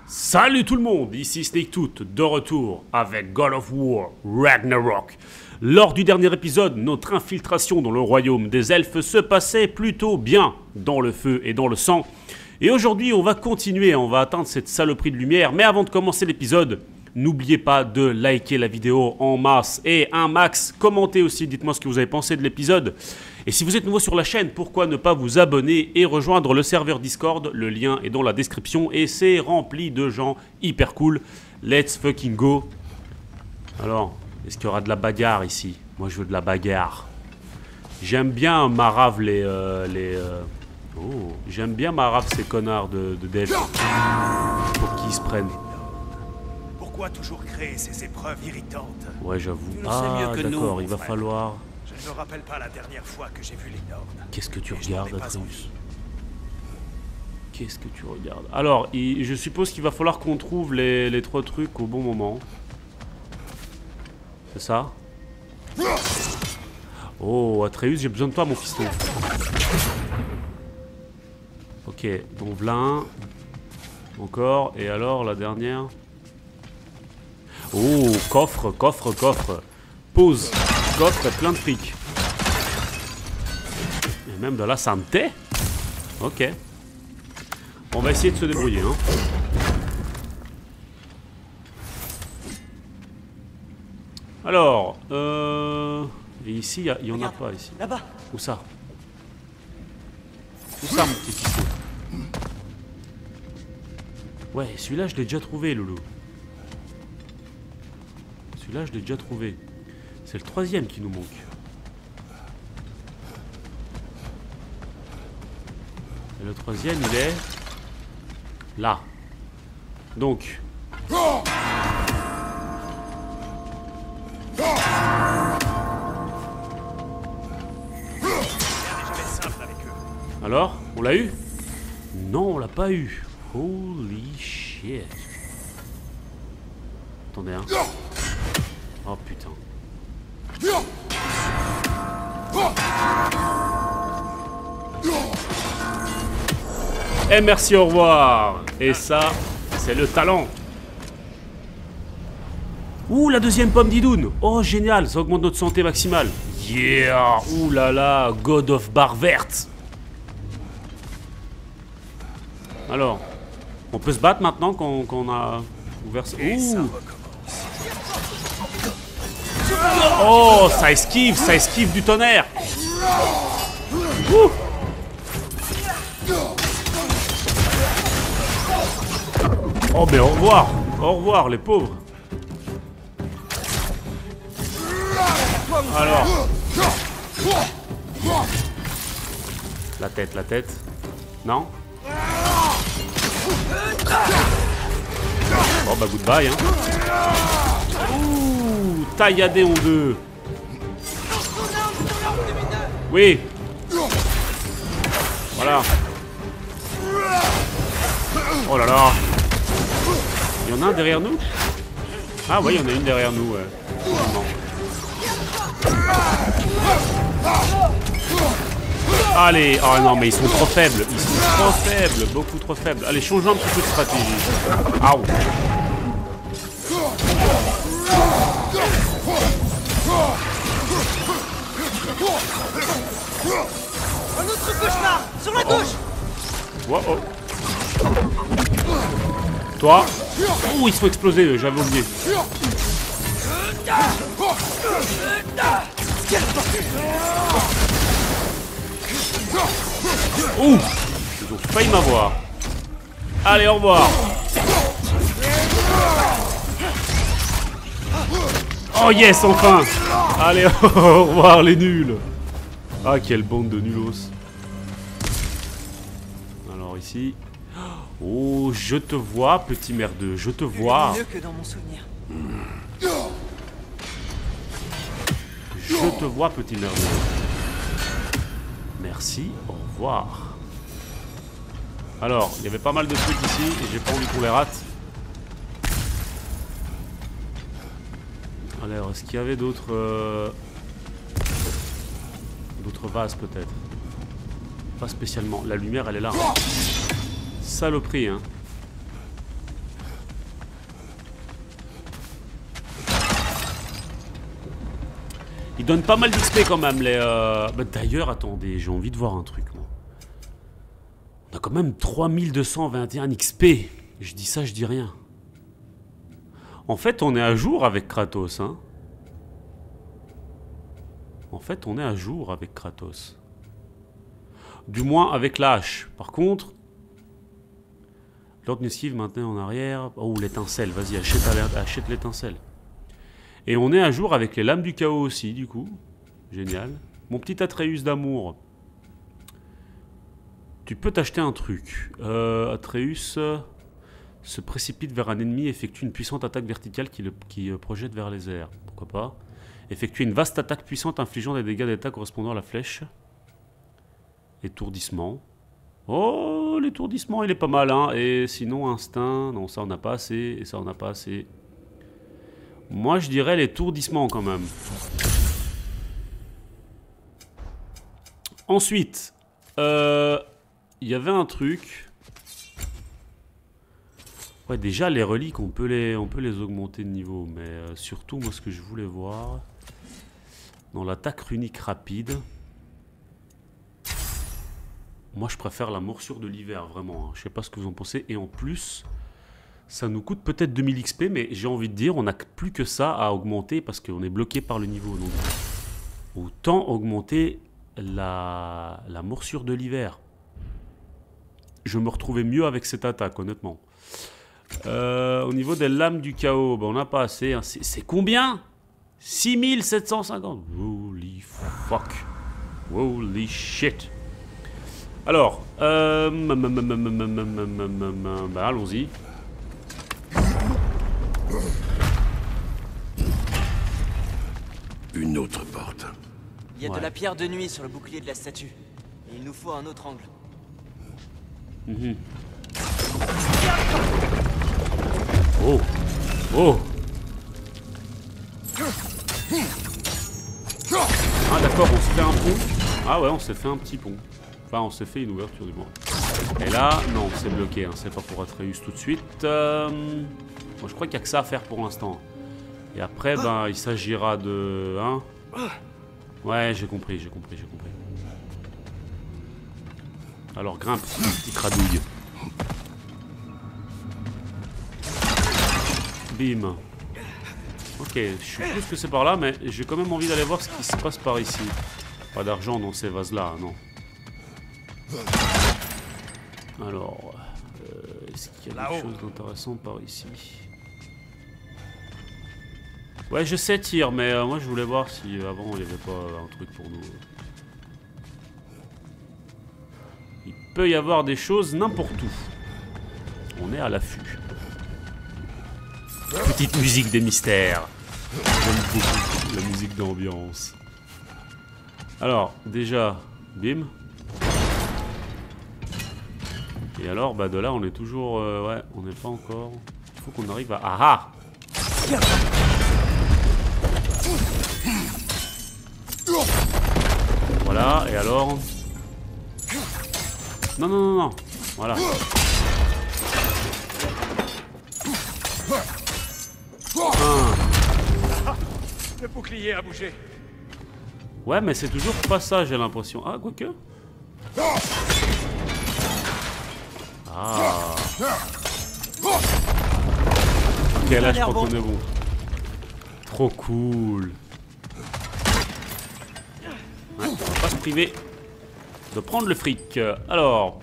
Salut tout le monde, ici Snaketooth, de retour avec God of War Ragnarok. Lors du dernier épisode, notre infiltration dans le royaume des elfes se passait plutôt bien, dans le feu et dans le sang. Et aujourd'hui, on va continuer, on va atteindre cette saloperie de lumière. Mais avant de commencer l'épisode, n'oubliez pas de liker la vidéo en masse et un max. Commentez aussi, dites-moi ce que vous avez pensé de l'épisode. Et si vous êtes nouveau sur la chaîne, pourquoi ne pas vous abonner et rejoindre le serveur Discord? Le lien est dans la description et c'est rempli de gens hyper cool. Let's fucking go. Alors, est-ce qu'il y aura de la bagarre ici? Moi je veux de la bagarre. J'aime bien marave Oh, j'aime bien marave ces connards de dev. Pour qu'ils se prennent. Pourquoi toujours créer ces épreuves irritantes? Ouais, j'avoue. Tu le sais mieux que nous, d'accord, mon il va frère. falloir... Je ne me rappelle pas la dernière fois que j'ai vu les Nornes. Qu'est-ce que tu Et je regardes, n'en ai pas Atreus? envie. Qu'est-ce que tu regardes? Alors, je suppose qu'il va falloir qu'on trouve les trois trucs au bon moment. C'est ça? Oh, Atreus, j'ai besoin de toi, mon fiston. Ok, donc voilà un. Encore, et alors, la dernière? Oh, coffre, coffre, coffre. Pause. Coffre, plein de fric. Et même de la santé. Ok. On va essayer de se débrouiller, hein. Alors, et ici, il y en a pas, ici. Là-bas. Où ça? Où ça, mon petit fiston? Ouais, celui-là, je l'ai déjà trouvé, loulou. Celui-là, je l'ai déjà trouvé. C'est le troisième qui nous manque. Et le troisième, il est... là. Donc... Alors, on l'a eu? Non, on l'a pas eu. Holy shit. Attendez, hein. Oh putain. Et merci, au revoir. Et ça, c'est le talent. Ouh, la deuxième pomme d'Idoun. Oh, génial, ça augmente notre santé maximale. Yeah. Ouh là là, God of Barre Verte. Alors, on peut se battre maintenant qu'on a ouvert... Ouh. Oh, ça esquive du tonnerre. Ouh. Oh, mais au revoir les pauvres. Alors, la tête, non? Bon bah goodbye, hein. Ouh, tailladé en deux. Oui. Voilà. Oh là là. Il y en a un derrière nous? Ah ouais, il y en a une derrière nous, ouais. Allez, oh non mais ils sont trop faibles, beaucoup trop faibles. Allez, changeons un petit peu de stratégie. Aouh. Un autre cauchemar sur la gauche. Wow, oh. Toi. Ouh, ils sont explosés, j'avais oublié. Ouh, ils ont failli m'avoir. Allez, au revoir. Oh yes, enfin. Allez, au revoir les nuls. Ah, quelle bande de nulos. Alors ici. Oh, je te vois, petit merdeux, je te vois. Mieux que dans mon souvenir. Je te vois, petit merdeux. Merci, au revoir. Alors, il y avait pas mal de trucs ici et j'ai pas envie qu'on les rate. Alors, est-ce qu'il y avait d'autres vases peut-être? Pas spécialement. La lumière, elle est là. Saloperie, hein. donnent pas mal d'XP quand même les... Bah, d'ailleurs, attendez, j'ai envie de voir un truc moi. On a quand même 3221 XP. Je dis ça, je dis rien. En fait, on est à jour avec Kratos, hein. En fait, on est à jour avec Kratos. Du moins avec la hache. Par contre... Lord Nuskiv maintenant en arrière. Oh, l'étincelle, vas-y, achète l'étincelle. Et on est à jour avec les lames du chaos aussi, du coup. Génial. Mon petit Atreus d'amour. Tu peux t'acheter un truc. Atreus se précipite vers un ennemi et effectue une puissante attaque verticale qui projette vers les airs. Pourquoi pas. Effectue une vaste attaque puissante infligeant des dégâts d'état correspondant à la flèche. Étourdissement. Oh, l'étourdissement, il est pas mal, hein. Et sinon, instinct. Non, ça, on n'a pas assez. Et ça, on n'a pas assez. Moi, je dirais l'étourdissement, quand même. Ensuite, il y avait un truc. Ouais, déjà, les reliques, on peut les augmenter de niveau. Mais surtout, moi, ce que je voulais voir... Dans l'attaque runique rapide... Moi, je préfère la morsure de l'hiver, vraiment. Hein. Je sais pas ce que vous en pensez. Et en plus, ça nous coûte peut-être 2000 XP, mais j'ai envie de dire, on n'a plus que ça à augmenter parce qu'on est bloqué par le niveau. Donc, autant augmenter la morsure de l'hiver. Je me retrouvais mieux avec cette attaque, honnêtement. Au niveau des lames du chaos, ben, on n'a pas assez. Hein. C'est combien? 6750. Holy fuck. Holy shit. Alors, bah, allons-y. Une autre porte. Il y a de la pierre de nuit sur le bouclier de la statue. Et il nous faut un autre angle. Oh. Oh. Ah d'accord, on se fait un pont. Ah ouais, on s'est fait un petit pont. Enfin, on s'est fait une ouverture du moins. Et là, non, c'est bloqué. Hein. C'est pas pour Atreus tout de suite. Bon, je crois qu'il n'y a que ça à faire pour l'instant. Et après, ben, il s'agira de... Hein. Ouais, j'ai compris. Alors, grimpe, petit cradouille. Bim. Ok, je suis plus que c'est par là, mais j'ai quand même envie d'aller voir ce qui se passe par ici. Pas d'argent dans ces vases-là, non. Alors, est-ce qu'il y a quelque chose d'intéressant par ici? Ouais, je sais tir, mais moi je voulais voir si avant il n'y avait pas un truc pour nous. Il peut y avoir des choses n'importe où. On est à l'affût. Petite musique des mystères. J'aime beaucoup la musique d'ambiance. Alors, déjà, bim. Et alors, bah de là, on est toujours... ouais, on n'est pas encore... Il faut qu'on arrive à... Ah ah! Voilà, et alors... Non, non, non, non. Voilà. Le bouclier a bougé. Ouais, mais c'est toujours pas ça, j'ai l'impression. Ah, quoique. Ah. Ok, là, je crois qu'on est bon. Trop cool. Ouais, on va pas se priver de prendre le fric. Alors.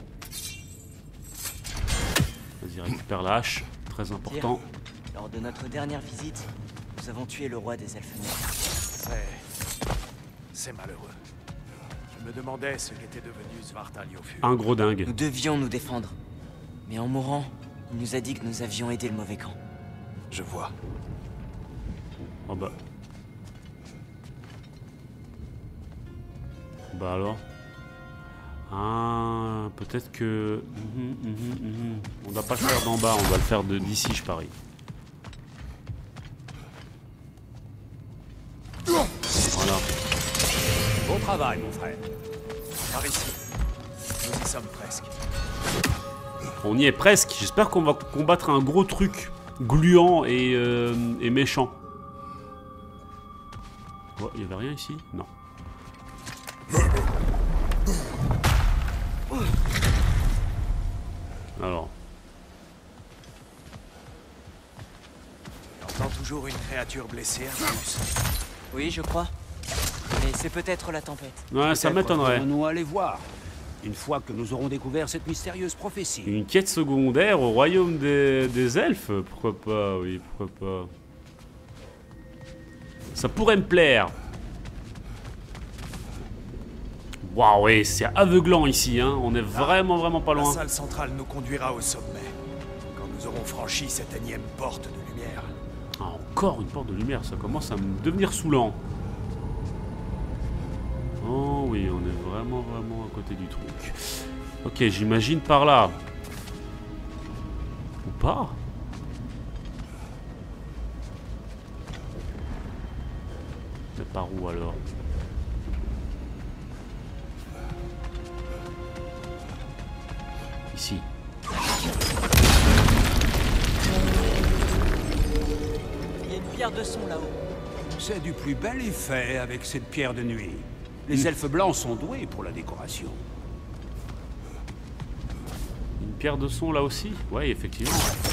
Vas-y, récupère la hache. Très important. Lors de notre dernière visite, nous avons tué le roi des elfes noirs. C'est malheureux. Je me demandais ce qu'était devenu Svartaliofu. Un gros dingue. Nous devions nous défendre. Mais en mourant, il nous a dit que nous avions aidé le mauvais camp. Je vois. Oh bah. Bah alors. Ah, peut-être que... On ne doit pas le faire d'en bas, on va le faire d'ici, je parie. Voilà. Bon travail, mon frère. Par ici. Nous y sommes presque. On y est presque. J'espère qu'on va combattre un gros truc gluant et méchant. Quoi, il y avait rien ici? Non. Alors. T'entends toujours une créature blessée, Atreus? Oui, je crois. Mais c'est peut-être la tempête. Ouais, ça m'étonnerait. Nous aller voir. Une fois que nous aurons découvert cette mystérieuse prophétie. Une quête secondaire au royaume des elfes? Pourquoi pas, oui, pourquoi pas. Ça pourrait me plaire. Waouh, ouais, c'est aveuglant ici, hein. On est vraiment pas La loin. salle centrale nous conduira au sommet. Quand nous aurons franchi cette énième porte de lumière. Ah, encore une porte de lumière, ça commence à me devenir saoulant. Oh oui, on est vraiment à côté du truc. Ok, j'imagine par là. Ou pas? Mais par où alors? Ici. Il y a une pierre de son là-haut. C'est du plus bel effet avec cette pierre de nuit. Les elfes blancs sont doués pour la décoration. Une pierre de son là aussi? Ouais, effectivement.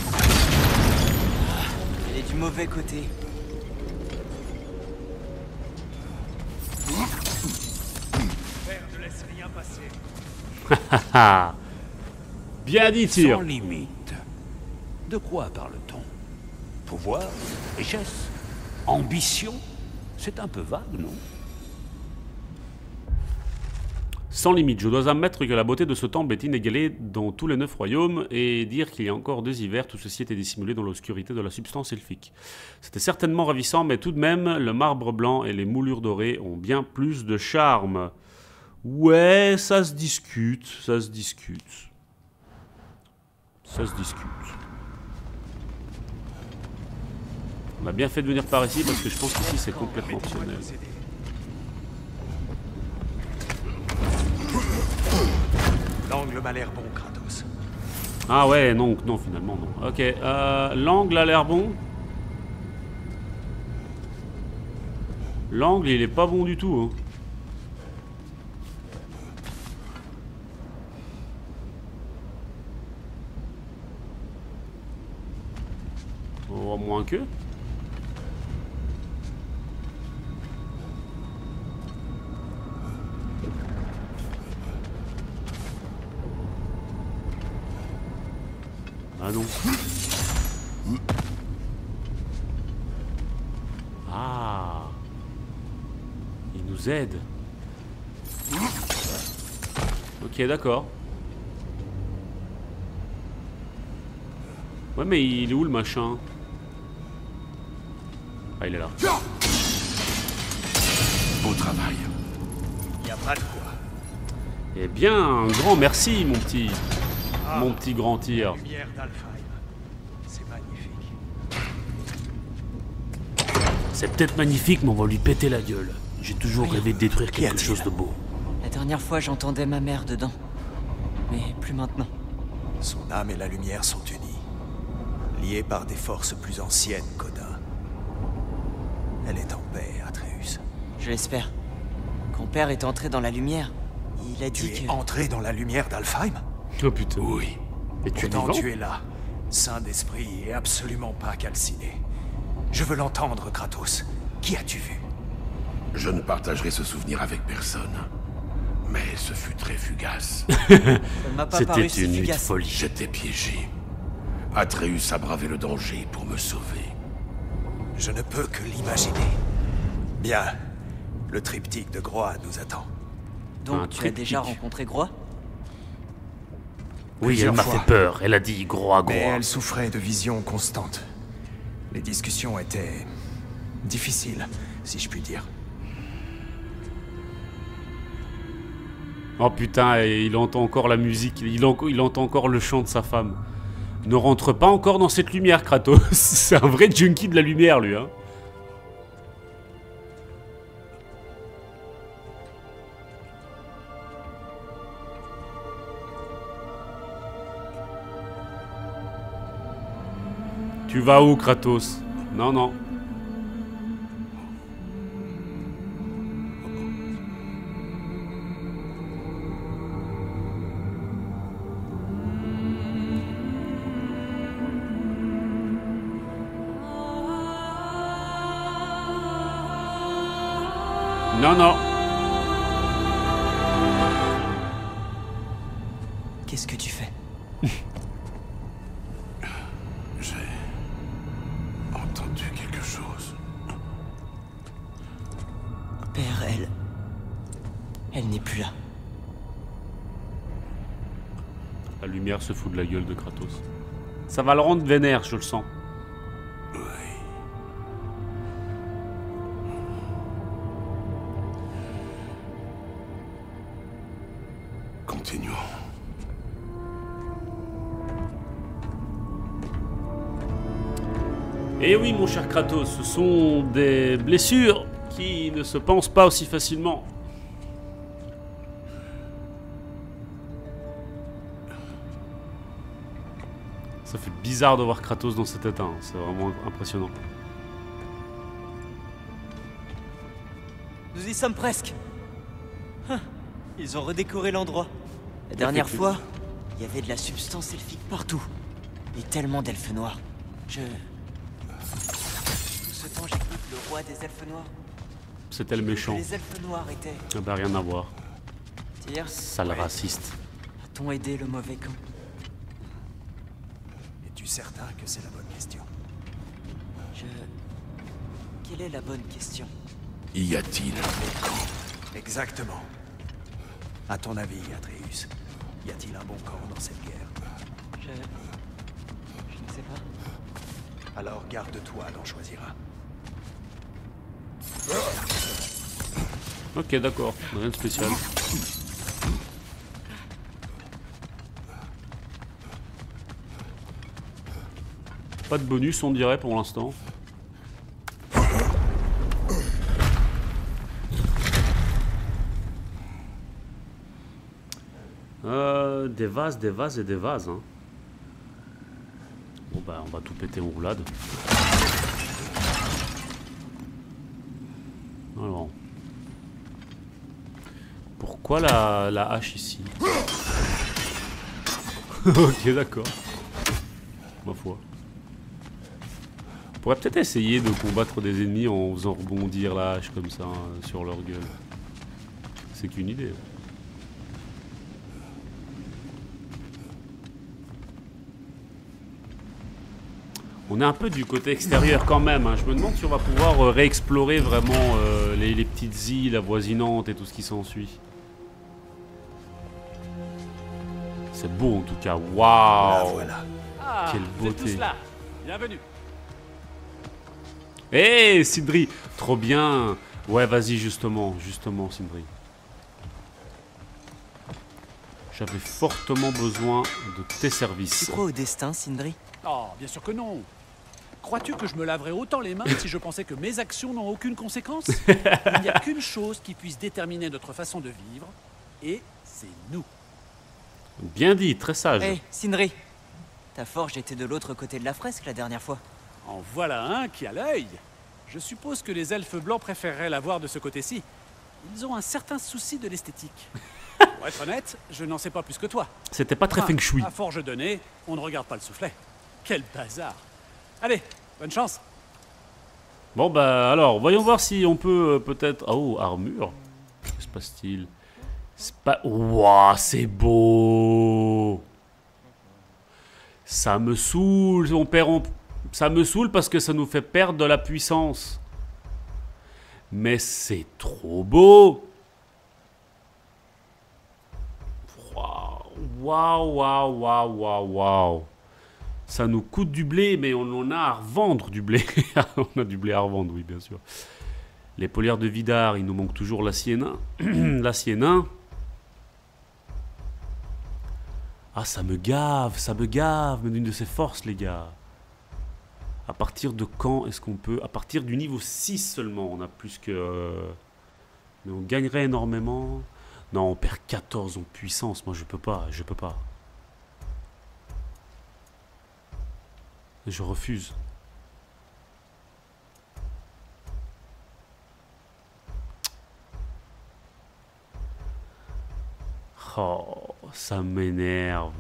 Elle est du mauvais côté. Père ne laisse rien passer. Haha. Bien dit, Tyr. Sans limite. De quoi parle-t-on? Pouvoir? Richesse? Ambition? C'est un peu vague, non? Sans limite, je dois admettre que la beauté de ce temple est inégalée dans tous les 9 royaumes et dire qu'il y a encore 2 hivers, tout ceci était dissimulé dans l'obscurité de la substance elfique. C'était certainement ravissant, mais tout de même, le marbre blanc et les moulures dorées ont bien plus de charme. Ouais, ça se discute, ça se discute. Ça se discute. On a bien fait de venir par ici parce que je pense qu'ici c'est complètement optionnel. L'angle m'a l'air bon, Kratos. Ah ouais, non, non, finalement non. Ok, l'angle a l'air bon. L'angle, il est pas bon du tout. Hein. Au moins que. Ah non. Ah. Il nous aide. Ok, d'accord. Ouais, mais il est où le machin? Ah, il est là. Beau travail. Y a pas de quoi. Eh bien, un grand merci, mon petit grand tir. Lumière d'Alfheim. C'est magnifique. C'est peut-être magnifique, mais on va lui péter la gueule. J'ai toujours rêvé de détruire quelque chose de beau. La dernière fois, j'entendais ma mère dedans. Mais plus maintenant. Son âme et la lumière sont unies. Liées par des forces plus anciennes qu'Odin. Elle est en paix, Atreus. Je l'espère. Quand Père est entré dans la lumière, il a Tu dit es que... entré dans la lumière d'Alfheim? Oh putain. Oui. Et tu es Pourtant, vivant? tu es là, saint d'esprit et absolument pas calciné. Je veux l'entendre, Kratos. Qui as-tu vu? Je ne partagerai ce souvenir avec personne. Mais ce fut très fugace. Ça ne m'a pas paru C'était si une nuit de fugace. folie. J'étais piégé. Atreus a bravé le danger pour me sauver. Je ne peux que l'imaginer. Bien. Le triptyque de Groa nous attend. Donc Un tu as triptyque. déjà rencontré Groa? Oui, elle Plusieurs m'a fois. fait peur. Elle a dit gros à gros. Mais elle souffrait de visions constantes. Les discussions étaient... difficiles, si je puis dire. Oh putain, et il entend encore la musique. Il entend encore le chant de sa femme. Ne rentre pas encore dans cette lumière, Kratos. C'est un vrai junkie de la lumière, lui. Hein. Tu vas où, Kratos? Non, non. Non, non. Qu'est-ce que tu fais? J'ai entendu quelque chose. Père, elle n'est plus là. La lumière se fout de la gueule de Kratos. Ça va le rendre vénère, je le sens. Oui. Continuons. Et oui, mon cher Kratos, ce sont des blessures qui ne se pensent pas aussi facilement. Ça fait bizarre de voir Kratos dans cet état, hein. C'est vraiment impressionnant. Nous y sommes presque. Ils ont redécoré l'endroit. La dernière fois, il y avait de la substance elfique partout. Et tellement d'elfes noirs. Tout ce temps, j'écoute le roi des elfes noirs. C'était le méchant. Les elfes noirs étaient... Ah bah rien à voir. Tyr, Sale raciste. a-t-on aidé le mauvais camp? Es-tu certain que c'est la bonne question? Quelle est la bonne question? Y a-t-il un bon camp? Exactement. À ton avis, Atreus, y a-t-il un bon camp dans cette guerre? Je ne sais pas. Alors garde-toi d'en choisir un. Ok, d'accord. Rien de spécial. Pas de bonus, on dirait, pour l'instant. Des vases et des vases. Hein. Bon bah, on va tout péter en roulade. Alors. Pourquoi la hache ici? Ok, d'accord. Ma foi. On pourrait peut-être essayer de combattre des ennemis en faisant rebondir la hache comme ça sur leur gueule. C'est qu'une idée. On est un peu du côté extérieur quand même. Hein. Je me demande si on va pouvoir réexplorer vraiment les petites îles avoisinantes et tout ce qui s'ensuit. C'est beau en tout cas. La Waouh! voilà. Ah, Quelle vous êtes beauté. tous là. Bienvenue. Hé, Sindri! Trop bien! Ouais, vas-y, justement, Sindri. J'avais fortement besoin de tes Tu services. crois au destin, Sindri? Oh, bien sûr que non. Crois-tu que je me laverais autant les mains si je pensais que mes actions n'ont aucune conséquence? Il n'y a qu'une chose qui puisse déterminer notre façon de vivre, et c'est nous. Bien dit, très sage. Hé, Sindri. Ta forge était de l'autre côté de la fresque la dernière fois. En voilà un qui a l'œil. Je suppose que les elfes blancs préféreraient la voir de ce côté-ci. Ils ont un certain souci de l'esthétique. Pour être honnête, je n'en sais pas plus que toi. C'était pas très feng shui. À forge donnée, on ne regarde pas le soufflet. Quel bazar. Allez, bonne chance. Bon bah alors, voyons voir si on peut peut-être... Oh, armure. Que se passe-t-il? C'est pas... Ouah, c'est beau. Ça me saoule, ça me saoule parce que ça nous fait perdre de la puissance. Mais c'est trop beau. Waouh. Ça nous coûte du blé, mais on en a à revendre du blé. On a du blé à revendre, oui, bien sûr. Les polières de Vidar, il nous manque toujours l'acier nain. L'acier nain. Ah, ça me gave, mais d'une de ses forces, les gars. À partir de quand est-ce qu'on peut... À partir du niveau 6 seulement, on a plus que... Mais on gagnerait énormément. Non, on perd 14 en puissance. Moi, je peux pas. Je refuse. Oh, ça m'énerve.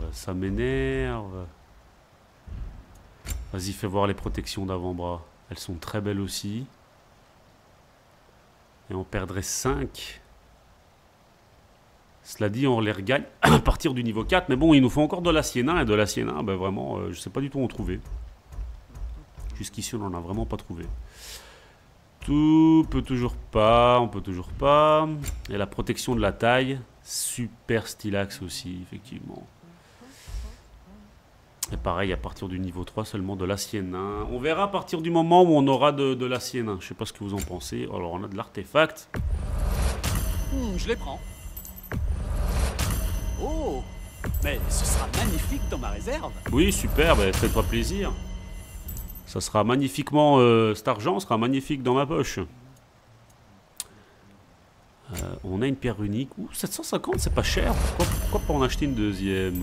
Vas-y, fais voir les protections d'avant-bras. Elles sont très belles aussi. Et on perdrait 5. Cela dit, on les regagne à partir du niveau 4. Mais bon, il nous faut encore de la sienna. Et de la sienna, ben vraiment, je sais pas du tout où en trouver. Jusqu'ici, on n'en a vraiment pas trouvé. Tout peut toujours pas. On peut toujours pas. Et la protection de la taille. Super stylax aussi, effectivement. Et pareil, à partir du niveau 3, seulement de la sienna. On verra à partir du moment où on aura de la sienna. Je sais pas ce que vous en pensez. Alors, on a de l'artefact. Je les prends. Oh, mais ce sera magnifique dans ma réserve. Oui, super, bah, faites-toi plaisir. Ça sera magnifiquement... cet argent sera magnifique dans ma poche. On a une pierre unique. Ouh, 750, c'est pas cher. Pourquoi pas en acheter une deuxième?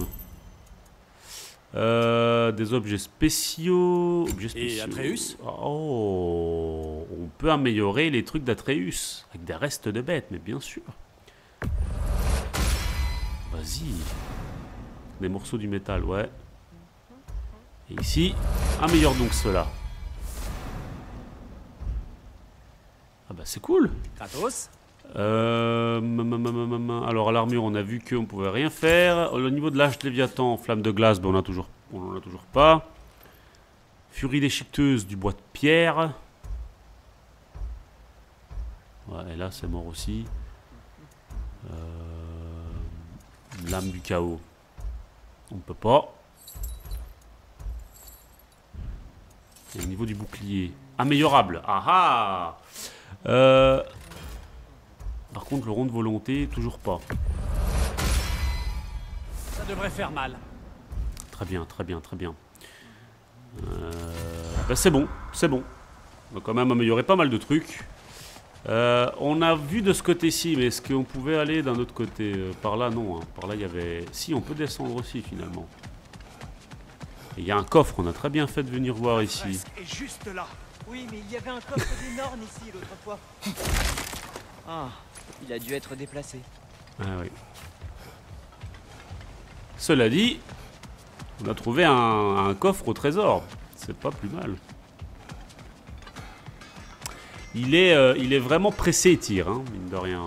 Des objets spéciaux. Et Atreus? Oh, on peut améliorer les trucs d'Atreus avec des restes de bêtes, mais bien sûr. Vas-y. Des morceaux du métal, ouais. Et ici, améliore donc cela. Ah bah c'est cool. Kratos? Alors à l'armure, on a vu qu'on pouvait rien faire. Au niveau de l'âge de Léviathan, flamme de glace, ben on en a toujours pas. Furie déchiqueteuse du bois de pierre. Ouais, et là c'est mort aussi. Lame du chaos. On ne peut pas. Et au niveau du bouclier, améliorable. Ah ah. Par contre, le rond de volonté, toujours pas. Ça devrait faire mal. Très bien, très bien, très bien. Ben c'est bon, c'est bon. On va quand même améliorer pas mal de trucs. On a vu de ce côté-ci, mais est-ce qu'on pouvait aller d'un autre côté? Par là, non. Hein. Par là, il y avait... Si, on peut descendre aussi, finalement. Il y a un coffre, on a très bien fait de venir voir ici. Et juste là. Oui, mais il y avait un coffre d'énorme ici l'autre fois. Ah, il a dû être déplacé. Ah oui. Cela dit, on a trouvé un coffre au trésor. C'est pas plus mal. Il est vraiment pressé, Tyr, hein, mine de rien.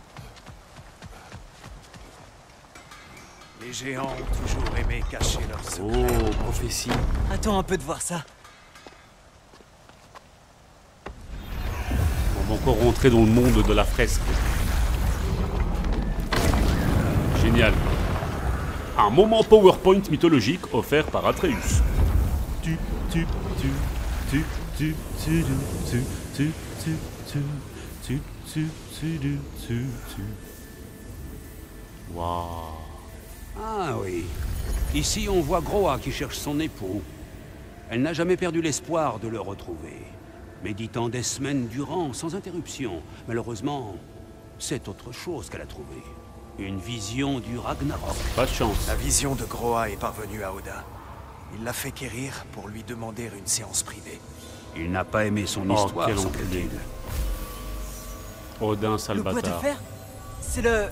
Les géants ont toujours aimé cacher leurs secrets. Oh, prophétie. Attends un peu de voir ça. On va encore rentrer dans le monde de la fresque. Génial. Un moment PowerPoint mythologique offert par Atreus. Waouh. Ah oui. Ici, on voit Groa qui cherche son époux. Elle n'a jamais perdu l'espoir de le retrouver. Méditant des semaines durant, sans interruption. Malheureusement, c'est autre chose qu'elle a trouvé. Une vision du Ragnarok. Pas de chance. La vision de Groa est parvenue à Odin. Il l'a fait quérir pour lui demander une séance privée. Il n'a pas aimé son Oh, histoire, quel semble-t-il. enculé. Odin, sale Le bois de bâtard. fer? C'est le...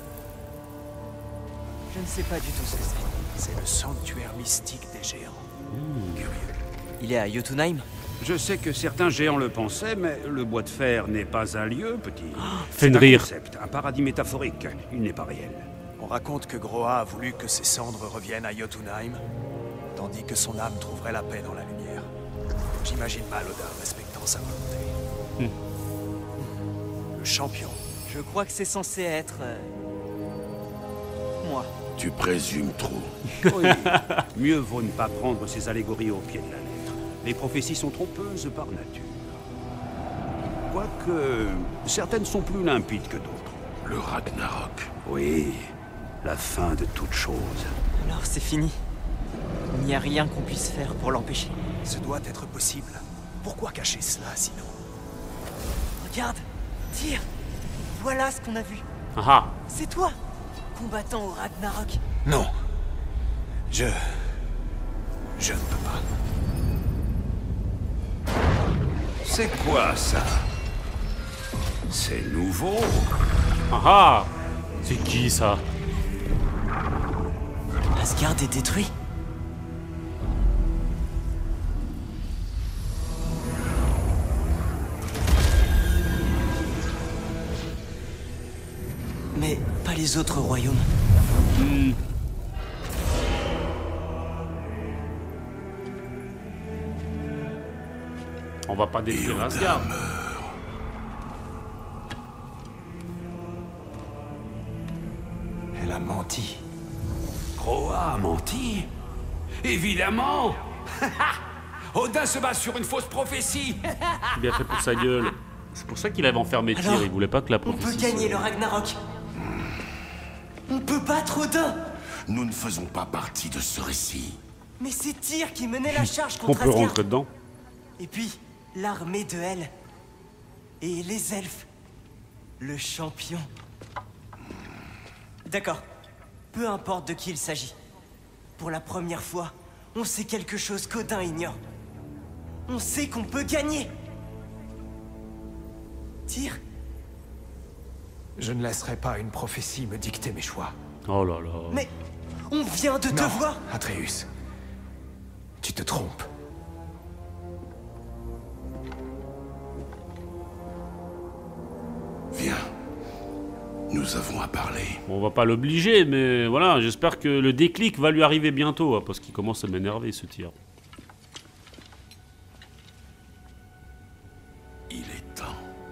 Je ne sais pas du tout ce que c'est. C'est le sanctuaire mystique des géants. Curieux. Il est à Jotunheim? Je sais que certains géants le pensaient, mais le bois de fer n'est pas un lieu, petit. Fenrir. C'est un concept, un paradis métaphorique. Il n'est pas réel. On raconte que Groa a voulu que ses cendres reviennent à Jotunheim, tandis que son âme trouverait la paix dans la lumière. J'imagine mal Odin respectant sa volonté. Le champion. Je crois que c'est censé être... moi. Tu présumes trop. Oui. Mieux vaut ne pas prendre ces allégories au pied de la lettre. Les prophéties sont trompeuses par nature. Quoique, certaines sont plus limpides que d'autres. Le Ragnarok. Oui, la fin de toute chose. Alors c'est fini. Il n'y a rien qu'on puisse faire pour l'empêcher. Ce doit être possible. Pourquoi cacher cela sinon? Regarde, tire. Voilà ce qu'on a vu. Ah ah. C'est toi, combattant au Ragnarok. Non. Je ne peux pas. C'est quoi ça? C'est nouveau. Ah ah. C'est qui ça? Asgard est détruit. les autres royaumes. On va pas détruire Asgard. Elle a menti. Groa a menti? Évidemment. Odin se base sur une fausse prophétie. Il bien fait pour sa gueule. C'est pour ça qu'il avait enfermé Tyr, Alors, il voulait pas que la On peut prophétie... gagner le Ragnarok. On peut battre Odin. Nous ne faisons pas partie de ce récit. Mais c'est Tyr qui menait la charge On contre peut Asgard. rentrer dedans. Et puis, l'armée de Hel. Et les elfes. Le champion. D'accord. Peu importe de qui il s'agit. Pour la première fois, on sait quelque chose qu'Odin ignore. On sait qu'on peut gagner. Tyr, Je ne laisserai pas une prophétie me dicter mes choix. Oh là là. mais on vient de te Non, voir. Atreus. Tu te trompes. Viens. Nous avons à parler. Bon, on va pas l'obliger, mais voilà, j'espère que le déclic va lui arriver bientôt, hein, parce qu'il commence à m'énerver ce tir. Il est temps.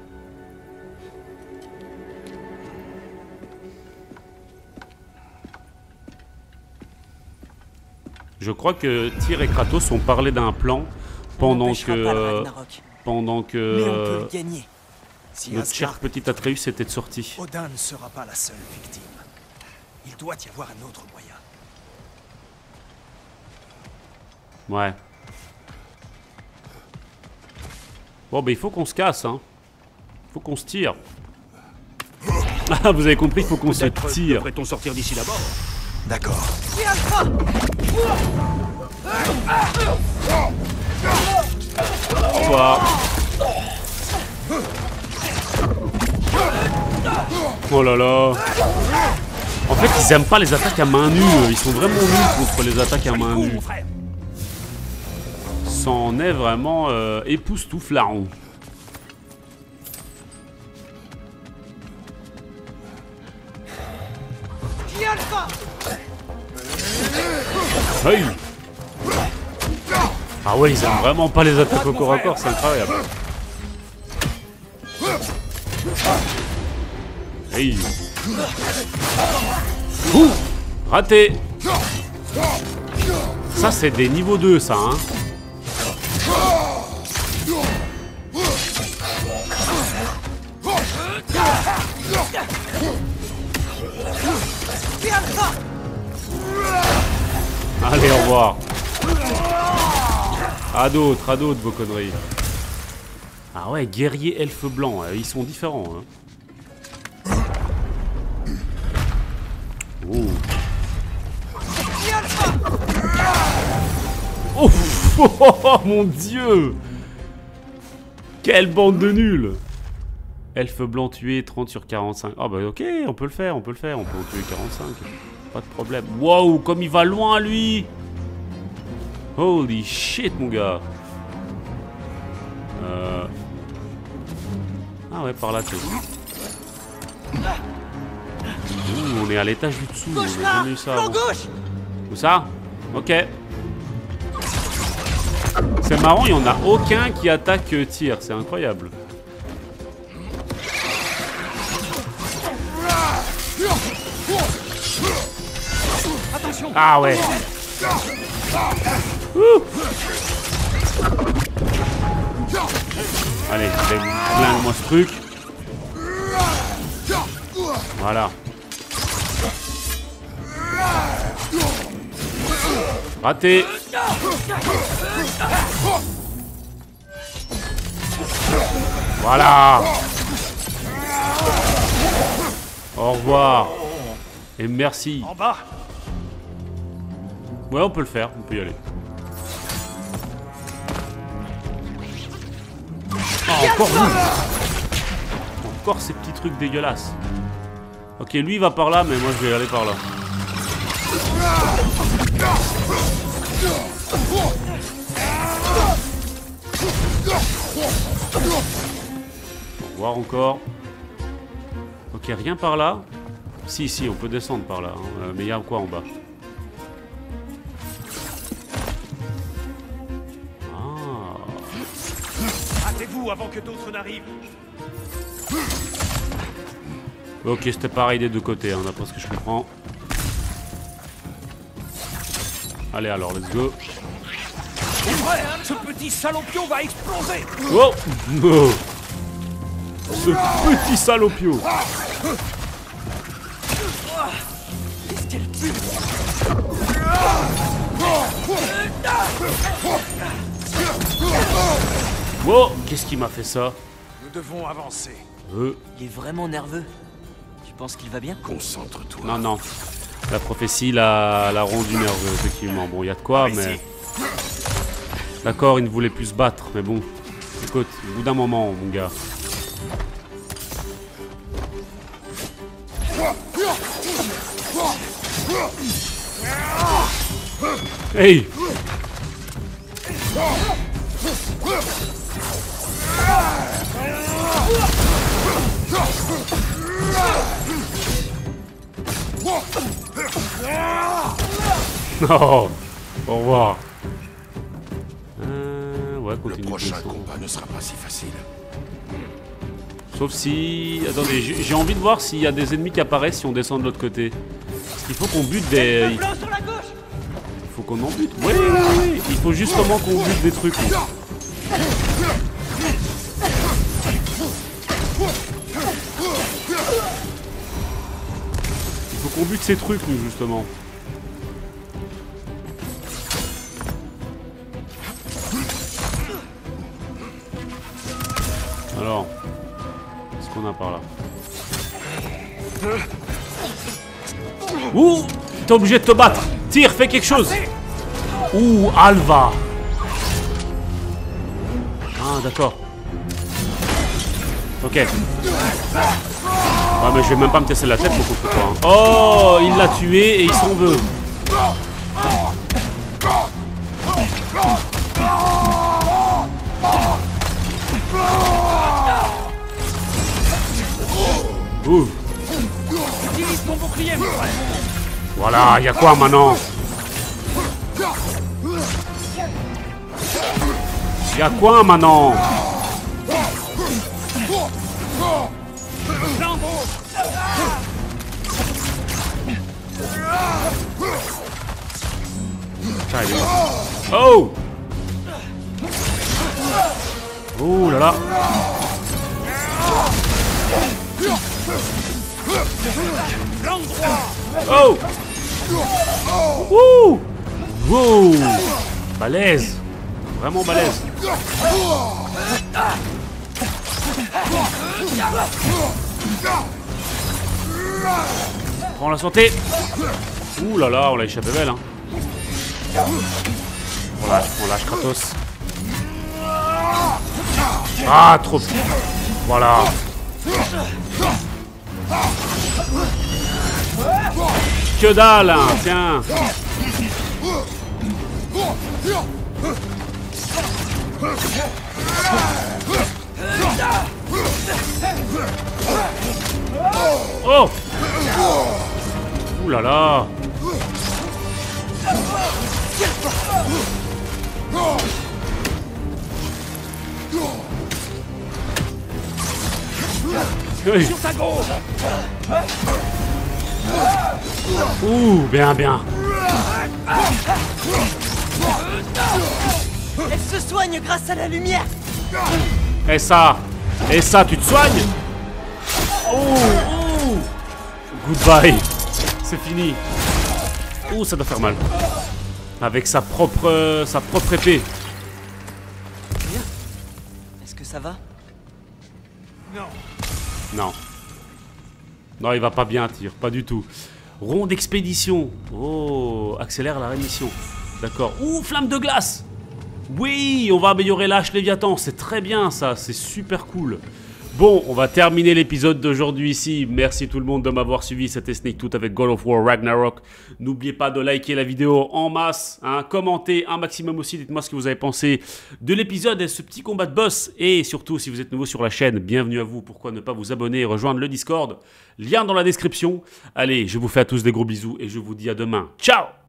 Je crois que Tyr et Kratos ont parlé d'un plan On pendant n'empêchera pas le que... Ragnarok. Pendant Mais on peut que... le gagner. Si Notre cher Asgard, petit Atreus était de sortie. Odin ne sera pas la seule victime. Il doit y avoir un autre moyen. Ouais. Bon, bah il faut qu'on se casse, hein. Faut qu'on se tire. Ah, vous avez compris, il faut qu'on se tire. Devrait-on sortir d'ici là-bas? D'accord. Au revoir. Oh là là. En fait, ils aiment pas les attaques à main nue. Ils sont vraiment nuls contre les attaques à main nue. C'en est vraiment époustouflarant. Hey. Ah ouais, ils aiment vraiment pas les attaques au corps à corps, c'est incroyable. Hey. Ouh. Raté. Ça c'est des niveaux 2 ça hein. Allez, au revoir. À d'autres vos conneries. Ah ouais, guerrier elfe blanc, ils sont différents. Hein. Oh. Oh, oh mon dieu. Quelle bande de nuls. Elfe blanc tué, 30 sur 45. Ah bah ok, on peut le faire, on peut en tuer 45. Pas de problème. Wow, comme il va loin lui. Holy shit mon gars. Ah ouais, par là t'es. On est à l'étage du dessous, on a jamais eu ça avant. Où ça? Ok. C'est marrant, il n'y en a aucun qui attaque Tyr, c'est incroyable. Ah ouais. Ouh. Allez, blingue-moi ce truc. Voilà. Raté. Voilà. Au revoir. Et merci. En bas. Ouais, on peut le faire, on peut y aller. Oh, encore vous. Encore ces petits trucs dégueulasses. Ok, lui il va par là, mais moi je vais aller par là. Au revoir encore. Ok, rien par là. Si, si, on peut descendre par là. Hein. Mais il y a quoi en bas? Ah. Hâtez-vous avant que d'autres n'arrivent. Ok, c'était pareil des deux côtés, hein, d'après ce que je comprends. Allez alors, let's go. Ce petit salopio va exploser. Oh, oh. Ce petit salopio. Wow, qu'est-ce qui m'a fait ça? Nous devons avancer. Il est vraiment nerveux. Tu penses qu'il va bien? Concentre-toi. Non, non. La prophétie l'a rendu nerveux, effectivement. Bon, il y a de quoi, mais... D'accord, il ne voulait plus se battre, mais bon. Écoute, au bout d'un moment, mon gars. Hey! Non! Au revoir. Ouais, continue. Le prochain combat ne sera pas si facile. Sauf si... Attendez, j'ai envie de voir s'il y a des ennemis qui apparaissent si on descend de l'autre côté. Parce qu'il faut qu'on bute des... Il faut qu'on en bute. Oui, oui, oui. Il faut justement qu'on bute des trucs. Il faut qu'on bute ces trucs, nous, justement. Alors, qu'est-ce qu'on a par là? Ouh, t'es obligé de te battre. Tire, fais quelque chose. Ouh, Alva. Ah, d'accord. Ok. Ouais, mais je vais même pas me casser la tête pour contre toi. Hein. Oh, il l'a tué et il s'en veut. Ouh. Utilise ton bouclier, mon frère. Voilà, y'a quoi maintenant? Y'a quoi maintenant? Oh! Oh là là! Oh! Wouh! Wow! Balèze! Vraiment balèze! Prends la santé! Ouh là là, on l'a échappé belle, hein! On lâche Kratos. Ah, trop! Voilà! Que dalle, hein, tiens. Oh. Ouh là là. Oui. Ouh, bien, bien. Elle se soigne grâce à la lumière. Et ça, tu te soignes? Oh, goodbye. C'est fini. Ouh, ça doit faire mal. Avec sa propre épée. Est-ce que ça va? Non. Non. Non, il va pas bien, Tyr, pas du tout. Rond d'expédition. Oh, accélère la rémission. D'accord. Ouh, flamme de glace. Oui, on va améliorer l'âge Léviathan. C'est très bien, ça. C'est super cool. Bon, on va terminer l'épisode d'aujourd'hui ici. Merci tout le monde de m'avoir suivi. C'était Sneak Tout avec God of War Ragnarok. N'oubliez pas de liker la vidéo en masse, hein, commentez un maximum aussi. Dites-moi ce que vous avez pensé de l'épisode et ce petit combat de boss. Et surtout, si vous êtes nouveau sur la chaîne, bienvenue à vous. Pourquoi ne pas vous abonner et rejoindre le Discord? Lien dans la description. Allez, je vous fais à tous des gros bisous et je vous dis à demain. Ciao!